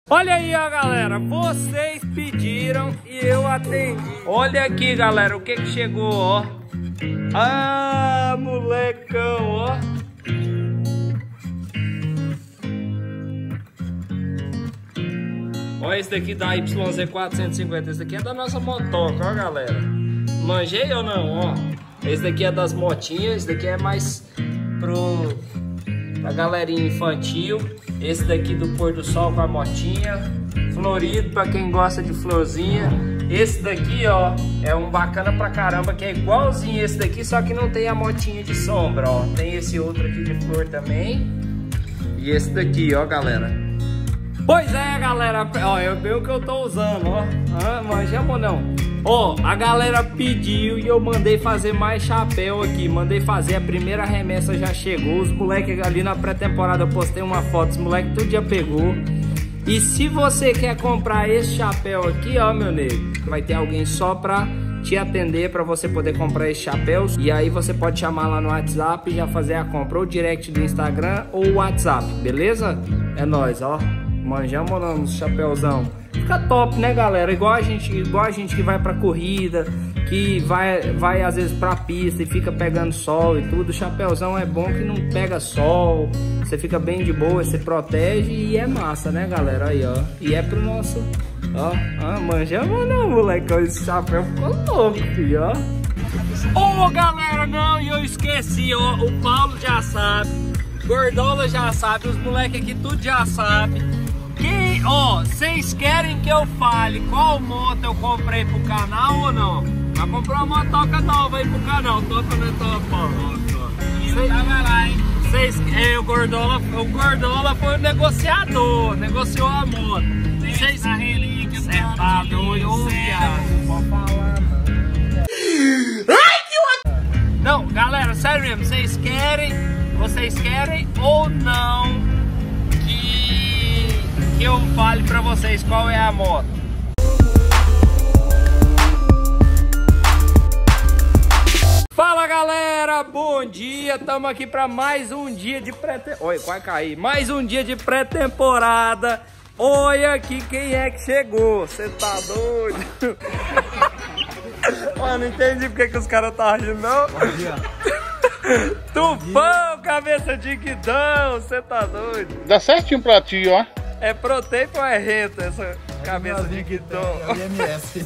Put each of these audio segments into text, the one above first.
Olha aí, ó, galera, vocês pediram e eu atendi. Olha aqui, galera, o que que chegou, ó. Ah, molecão, ó. Olha esse daqui da YZ450, esse daqui é da nossa motoca, ó, galera. Manjei ou não, ó. Esse daqui é das motinhas, esse daqui é mais pra galerinha infantil. Esse daqui do pôr do sol com a motinha, florido pra quem gosta de florzinha. Esse daqui, ó, é um bacana pra caramba, que é igualzinho esse daqui, só que não tem a motinha de sombra, ó. Tem esse outro aqui de flor também. E esse daqui, ó, galera. Pois é, galera, ó, eu vi o que eu tô usando, ó. Ah, manjamos ou não? Ó, a galera pediu e eu mandei fazer mais chapéu aqui. Mandei fazer, a primeira remessa já chegou. Os moleques ali na pré-temporada eu postei uma foto, os moleques tudo já pegou. E se você quer comprar esse chapéu aqui, ó, meu nego, vai ter alguém só pra te atender, pra você poder comprar esse chapéu. E aí você pode chamar lá no WhatsApp e já fazer a compra, ou direct do Instagram ou WhatsApp, beleza? É nóis, ó. Manjamos ou não nos chapéuzão? Fica top, né, galera? Igual a gente que vai pra corrida, que vai às vezes pra pista e fica pegando sol e tudo. O chapéuzão é bom que não pega sol, você fica bem de boa, você protege e é massa, né, galera? Aí, ó. E é pro nosso, ó. Ah, manjamos ou não, moleque? Esse chapéu ficou louco, filho, ó. Ô, galera, não, e eu esqueci, ó. O Paulo já sabe, Gordola já sabe, os moleques aqui tudo já sabe. Ó, vocês querem que eu fale qual moto eu comprei pro canal ou não? Já comprou uma motoca nova aí pro canal, topa na topa. Tava lá, hein? O Gordola foi o negociador, negociou a moto. Vocês tá relíquia, cê tá doido, ô viado, não pode falar não. Ai, que não, galera, sério mesmo, vocês querem ou não que eu fale pra vocês qual é a moto? Fala, galera, bom dia, estamos aqui para mais um dia de pré-temporada. Oi, quase caí. Mais um dia de pré-temporada. Olha aqui quem é que chegou, você tá doido? Mano, não entendi porque que os caras tá rindo, não. Bom dia. Tufão, cabeça de guidão, você tá doido? Dá certinho pra ti, ó. É proteico ou é renta essa cabeça de guidão? É IMS.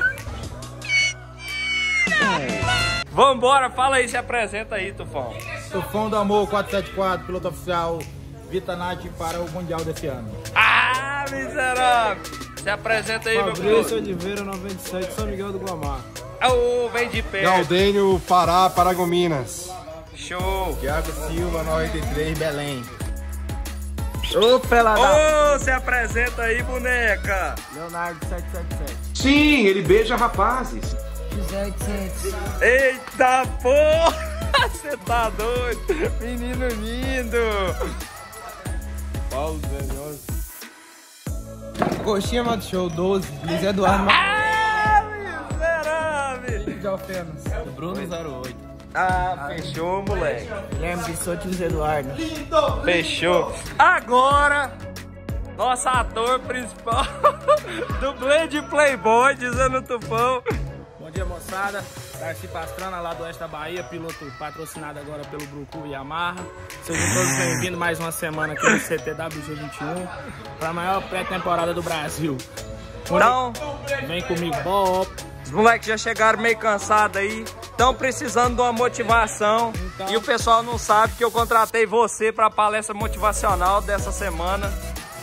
Vambora, fala aí, se apresenta aí, Tufão. Tufão do Amor 474, piloto oficial Vitanat para o Mundial desse ano. Ah, miserável! Se apresenta aí, meu filho. Fabrício Oliveira, 97, São Miguel do Guamá. Oh, vem de pé. Galdênio, Pará, Paragominas. Show. Thiago Silva, 93, Belém. Ô, pelada. Ô, se apresenta aí, boneca. Leonardo, 777. Sim, ele beija rapazes. José 800. Eita porra! Você tá doido? Menino lindo. Paulo Velhoso. Coxinha Mato Show, 12. Luiz Eduardo. Ah, miserável. De Alfenas. Bruno 08. Ah, fechou, moleque. Guilherme Bissotti, Luiz Eduardo. Fechou. Agora, nosso ator principal, dublê de Playboy, dizendo Tufão. Bom dia, moçada. Darcy Pastrana, lá do oeste da Bahia, piloto patrocinado agora pelo Brucu e Yamaha. Sejam todos bem-vindos mais uma semana aqui no CTWG21 para a maior pré-temporada do Brasil. Então, vem comigo, Bob. Os moleques já chegaram meio cansados aí, estão precisando de uma motivação. Então, e o pessoal não sabe que eu contratei você para a palestra motivacional dessa semana.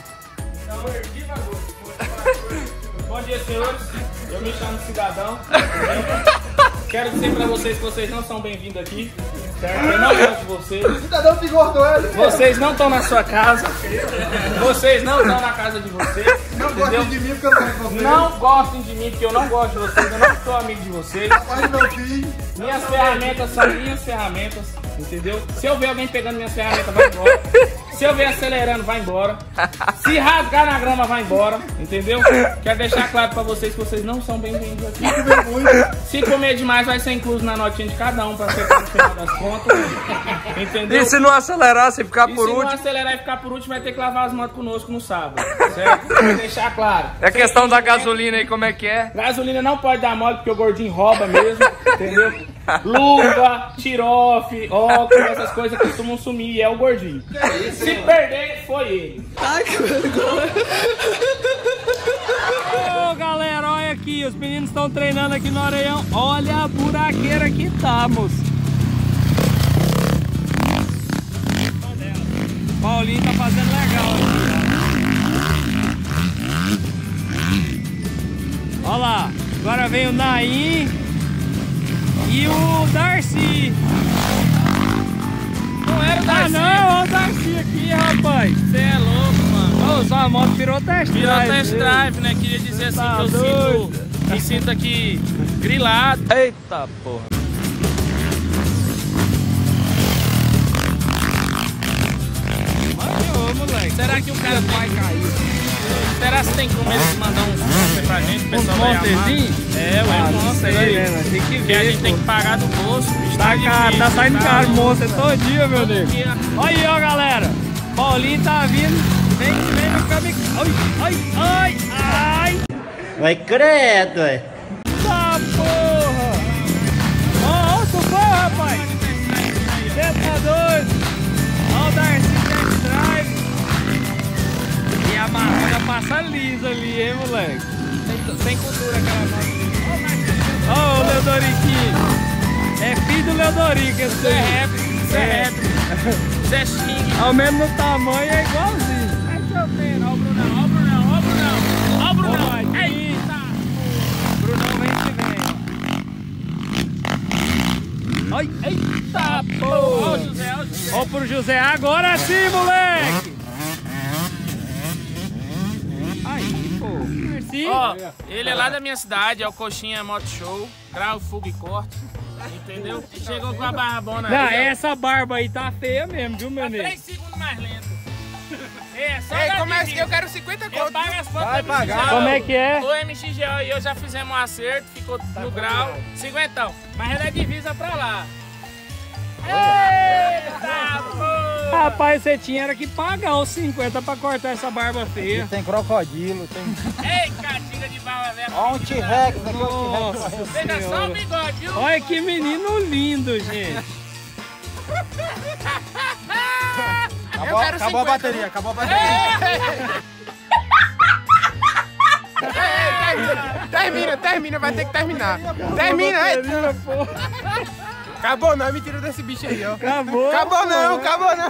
Bom dia, senhores. Eu me chamo Cidadão. Quero dizer pra vocês que vocês não são bem-vindos aqui. Certo? Eu não gosto de vocês. Cidadão de gordo, ele. Vocês não estão na sua casa. Vocês não estão na casa de vocês. Não entendeu? gostem de mim porque eu não gosto de vocês. Não gostem de mim porque eu não gosto de vocês. Eu não sou amigo de vocês. Mas meu filho. Minhas ferramentas são minhas ferramentas. Entendeu? Se eu ver alguém pegando minhas ferramentas, vai embora. Se eu ver acelerando, vai embora. Se rasgar na grama, vai embora. Entendeu? Quero deixar claro pra vocês que vocês não são bem-vindos aqui. Se comer demais, vai ser incluso na notinha de cada um pra ser no final das contas. Entendeu? E se não acelerar, se ficar por Se último? não acelerar e ficar por último, vai ter que lavar as motos conosco no sábado. Certo? Pra deixar claro. É questão da gasolina aí, como é que é? Gasolina não pode dar mole porque o gordinho rouba mesmo, entendeu? Luva, tirofe, óculos, essas coisas costumam sumir e é o gordinho. Se perder, foi ele. Ai, que vergonha. Ô galera, olha aqui, os meninos estão treinando aqui no Areião. Olha a buraqueira que tá, moço. Paulinho tá fazendo legal aqui, ó. Olha lá, agora vem o Naim e o Darcy. Não era o Darcy. Não, olha o Darcy aqui, rapaz. Você é louco, mano. Ô, sua moto virou test drive. Virou test drive, né? Queria dizer assim Tá que eu me sinto aqui grilado. Eita porra. Ô, moleque. Será que o cara vai cair? Será que tem como eles mandar uns monster pra gente? O pessoal vai amar? É, ué, um monster aí. Tem que Que a ver, gente tem que pagar do bolso. Bicho, Tá, difícil, tá saindo caro o louco. monstro todo dia, meu Deus. Aqui, ó. Olha aí, ó, galera. Paulinho tá vindo. Vem no caminho. Ai. Vai credo, ué. Tá porra. Ó, tu foi, rapaz. Você tá doido. Ó o Darcy Test Drive. E a marrona passa lisa ali, hein, moleque. Sem cultura aquela moto. Ó o Leodoriquinho. É filho do Leodorico esse Isso é aí. rap, isso é rap. Isso é xing. Ao menos no tamanho é igualzinho. Ai, seu pena. Ó o Brunão, ó o Brunão, ó o Brunão. Ó o Brunão. Ó, Eita. Brunão vem que vem. Ai, eita Ó porra. o José, ó o José. Ó pro José, agora sim, moleque. Aí, pô. Merci. Ó, ele é lá da minha cidade, é o Coxinha Moto Show, grau, fuga e corte, entendeu? E chegou com a barbona Não, aí, ó. essa barba aí tá feia mesmo, viu, meu Tá nego? 3 segundos mais lento. É, só Ei, da como é que divisa. eu quero 50 Eu conto? pago as fotos Vai do pagar. MXGO. Como é que é? O MXGO e eu já fizemos um acerto, ficou no grau, 50. Mas é da divisa pra lá. Eita, pô! Rapaz, você tinha que pagar os 50 pra cortar essa barba feia. Tem crocodilo, tem. Ei, catinga de bala velha. Ó um T-Rex aqui, ó um Nossa T-Rex. Veja só o senhora. bigode, viu? Olha que menino lindo, gente. Acabou a bateria, acabou a bateria. Termina, vai ter que terminar. Termina, é. Acabou não, me tira desse bicho aí, ó. Acabou. Acabou não.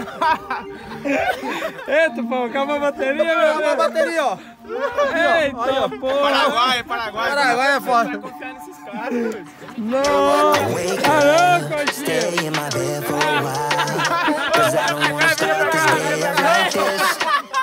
Eita, pô, acabou a bateria, meu Acabou a Deus. bateria, ó. Eita, porra. Paraguai é foda. Não. Caramba, coxinha. Stay in my bed for a while, 'cause I don't wanna start this day up like this.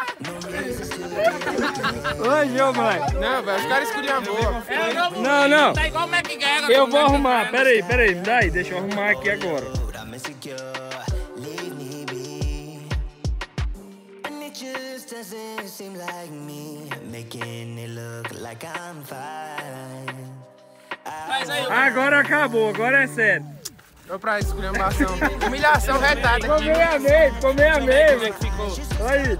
Oi, meu moleque. Não, velho, os caras escolhiam a boa. É o novo Não, não. Tá igual o McGregor. Eu vou arrumar. Peraí. Me dá aí. Deixa eu arrumar aqui agora. I'm insecure, leave me be. And it just doesn't seem like me, making it look like I'm fine. Faz aí, Agora acabou, agora é sério. Vou pra esculhambação. Humilhação retada aqui. Ficou meio a meio. como é que ficou. Aí.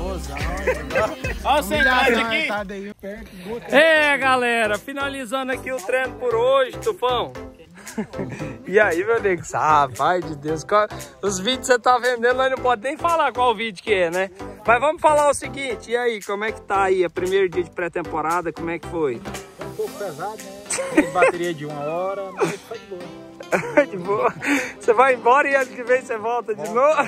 Ó o centavo aqui. É, galera, finalizando aqui o treino por hoje, Tufão. E aí, meu nego, rapaz de Deus, os vídeos que você tá vendendo, nós não pode nem falar qual vídeo que é, né? Mas vamos falar o seguinte, e aí, como é que tá aí? É primeiro dia de pré-temporada, como é que foi? Um pouco pesado, né? Tem bateria de 1 hora, mas foi de boa. De boa. Você vai embora e ano que vem você volta de novo?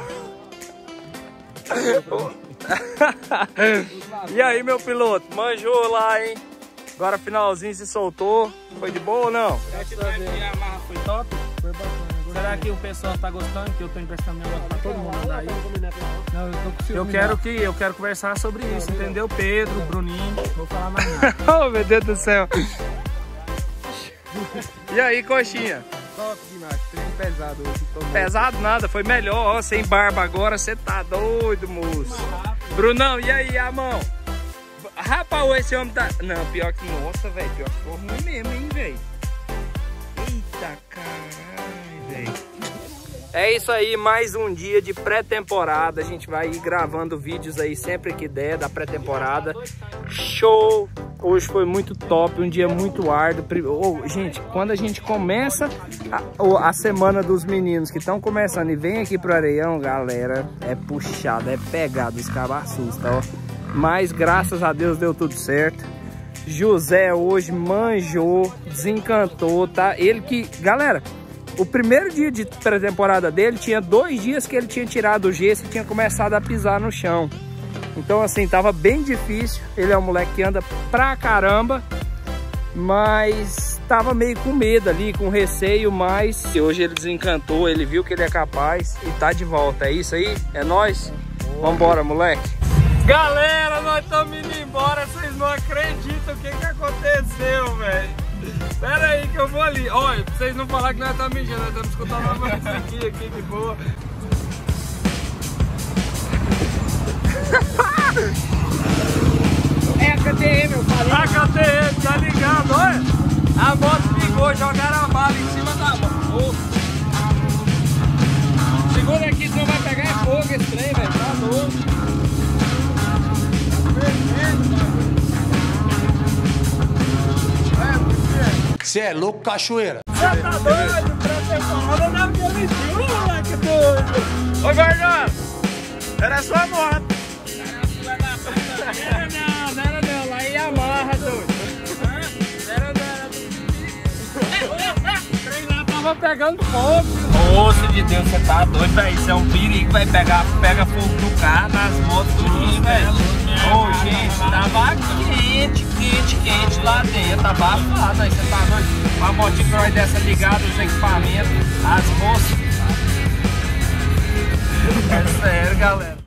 E aí, meu piloto, manjou lá, hein? Agora finalzinho se soltou. Foi de boa ou não? A marra foi top. Foi bacana. Será que o pessoal tá gostando? Que eu tô emprestando meu negócio pra todo mundo andar aí? Não, eu tô com ciúme. Eu quero conversar sobre isso, entendeu? Pedro, Bruninho, vou falar mais nada. Oh, meu Deus do céu. E aí, coxinha? Top demais, treino pesado hoje. Pesado nada, foi melhor, ó, sem barba agora, você tá doido, moço. Brunão, e aí, a mão? Rapaz, esse homem tá... Não, pior que... Nossa, velho, pior que ficou ruim mesmo, hein, velho. Eita, caralho, velho. É isso aí, mais um dia de pré-temporada. A gente vai ir gravando vídeos aí sempre que der da pré-temporada. Show! Hoje foi muito top, um dia muito árduo. Oh, gente, quando a gente começa a semana dos meninos que estão começando e vem aqui pro Areião, galera, é puxado, é pegado, os cabos assustam, ó. Mas graças a Deus deu tudo certo. José hoje manjou, desencantou, tá? Ele que, galera, o primeiro dia de pré-temporada dele tinha 2 dias que ele tinha tirado o gesso e tinha começado a pisar no chão. Então assim, tava bem difícil. Ele é um moleque que anda pra caramba, mas tava meio com medo ali, com receio, mas hoje ele desencantou, ele viu que ele é capaz e tá de volta. É isso aí? É nóis? Vambora, moleque! Galera, nós estamos indo embora, vocês não acreditam o que aconteceu, velho. Pera aí que eu vou ali. Olha, pra vocês não falarem que nós estamos mijando, nós estamos escutando uma musiquinha aqui de boa. É a KTM, eu falei. A KTM, tá ligado, olha. A moto ligou, jogaram a bala em cima da moto. Segura aqui, senão vai pegar fogo esse trem, velho. Tá louco. Você é louco, cachoeira? Você tá doido? Pré-temporada não é aquele estilo, moleque doido. Ô, Gordão, era sua moto. Não era não, lá em Yamaha, doido. Era o trem lá tava pegando fogo. Moço de Deus, você tá doido, velho. Isso é um perigo, vai pega fogo no carro, nas motos, tudo, velho. Ô, gente, tava quente lá dentro, tava abafado. Aí você tá doido? Uma motinha dessa ligada, os equipamentos, as moças. É sério, galera.